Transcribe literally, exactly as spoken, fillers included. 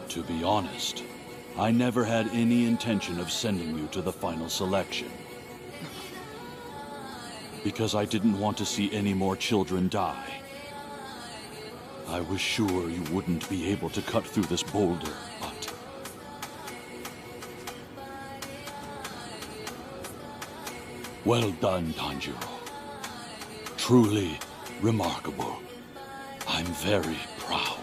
To be honest, I never had any intention of sending you to the final selection. Because I didn't want to see any more children die. I was sure you wouldn't be able to cut through this boulder, but... Well done, Tanjiro. Truly remarkable. I'm very proud.